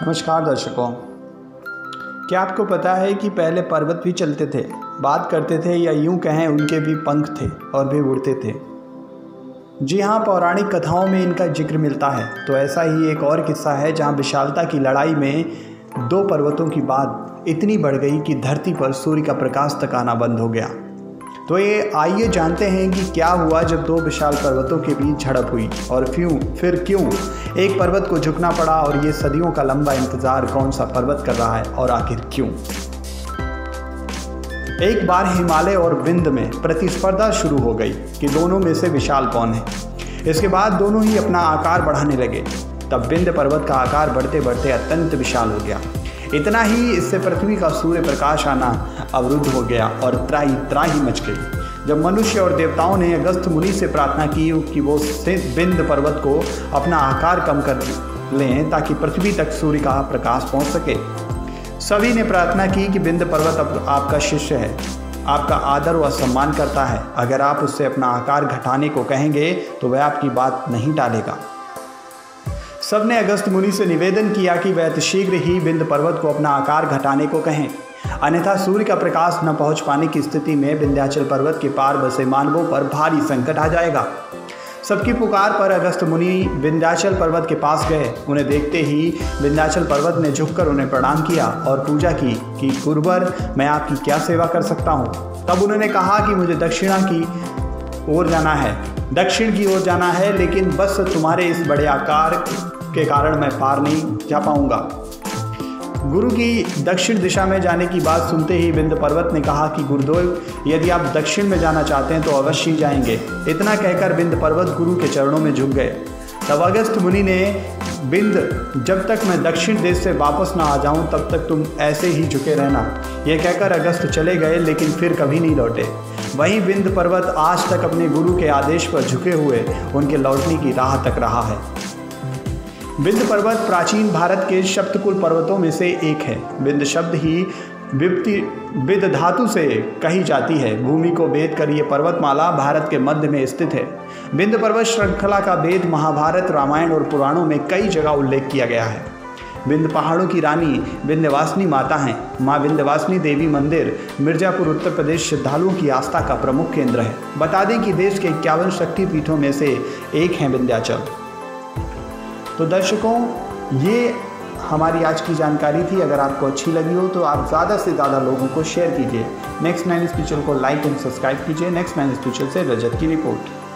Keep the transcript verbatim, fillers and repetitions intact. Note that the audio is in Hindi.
नमस्कार दर्शकों, क्या आपको पता है कि पहले पर्वत भी चलते थे, बात करते थे या यूं कहें उनके भी पंख थे और भी उड़ते थे। जी हाँ, पौराणिक कथाओं में इनका जिक्र मिलता है। तो ऐसा ही एक और किस्सा है जहाँ विशालता की लड़ाई में दो पर्वतों की बात इतनी बढ़ गई कि धरती पर सूर्य का प्रकाश तक आना बंद हो गया। तो ये आइए जानते हैं कि क्या हुआ जब दो विशाल पर्वतों के बीच झड़प हुई और क्यों फिर क्यों एक पर्वत को झुकना पड़ा, और ये सदियों का लंबा इंतजार कौन सा पर्वत कर रहा है और आखिर क्यों। एक बार हिमालय और विंध्य में प्रतिस्पर्धा शुरू हो गई कि दोनों में से विशाल कौन है। इसके बाद दोनों ही अपना आकार बढ़ाने लगे। तब विंध्य पर्वत का आकार बढ़ते बढ़ते अत्यंत विशाल हो गया। इतना ही, इससे पृथ्वी का सूर्य प्रकाश आना अवरुद्ध हो गया और त्राही त्राही मच गई। जब मनुष्य और देवताओं ने अगस्त्य मुनि से प्रार्थना की कि वो विंध्य पर्वत को अपना आकार कम कर लें ताकि पृथ्वी तक सूर्य का प्रकाश पहुंच सके। सभी ने प्रार्थना की कि विंध्य पर्वत अब आपका शिष्य है, आपका आदर व सम्मान करता है। अगर आप उससे अपना आकार घटाने को कहेंगे तो वह आपकी बात नहीं टालेगा। सबने अगस्त्य मुनि से निवेदन किया कि वह अतिशीघ्र ही विंध्य पर्वत को अपना आकार घटाने को कहें, अन्यथा सूर्य का प्रकाश न पहुंच पाने की स्थिति में विंध्याचल पर्वत के पार बसे मानवों पर भारी संकट आ जाएगा। सबकी पुकार पर अगस्त्य मुनि विंध्याचल पर्वत के पास गए। उन्हें देखते ही विंध्याचल पर्वत ने झुककर उन्हें प्रणाम किया और पूजा की कि गुरुवर, मैं आपकी क्या सेवा कर सकता हूँ। तब उन्होंने कहा कि मुझे दक्षिणा की ओर जाना है, दक्षिण की ओर जाना है, लेकिन बस तुम्हारे इस बड़े आकार के कारण मैं पार नहीं जा पाऊंगा। गुरु की दक्षिण दिशा में जाने की बात सुनते ही विंध्य पर्वत ने कहा कि गुरुदेव, यदि आप दक्षिण में जाना चाहते हैं तो अवश्य ही जाएंगे। इतना कहकर विंध्य पर्वत गुरु के चरणों में झुक गए। तब अगस्त्य मुनि ने, विंध्य, जब तक मैं दक्षिण देश से वापस ना आ जाऊं तब तक तुम ऐसे ही झुके रहना। यह कहकर अगस्त्य चले गए, लेकिन फिर कभी नहीं लौटे। वहीं विंध्य पर्वत आज तक अपने गुरु के आदेश पर झुके हुए उनके लौटने की राह तक रहा है। विंध्य पर्वत प्राचीन भारत के सप्तकुल पर्वतों में से एक है। विंध्य शब्द ही विप्ति विद धातु से कही जाती है। भूमि को भेद कर ये पर्वतमाला भारत के मध्य में स्थित है। विंध्य पर्वत श्रृंखला का भेद महाभारत, रामायण और पुराणों में कई जगह उल्लेख किया गया है। विंध्य पहाड़ों की रानी विंध्यवासिनी माता हैं। माँ विंध्यवासिनी देवी मंदिर मिर्जापुर, उत्तर प्रदेश श्रद्धालुओं की आस्था का प्रमुख केंद्र है। बता दें कि देश के इक्यावन शक्तिपीठों में से एक है विंध्याचल। तो दर्शकों, ये हमारी आज की जानकारी थी। अगर आपको अच्छी लगी हो तो आप ज़्यादा से ज़्यादा लोगों को शेयर कीजिए। नेक्स्ट नाइन स्पिरिचुअल को लाइक एंड सब्सक्राइब कीजिए। नेक्स्ट नाइन स्पिरिचुअल से रजत की रिपोर्ट।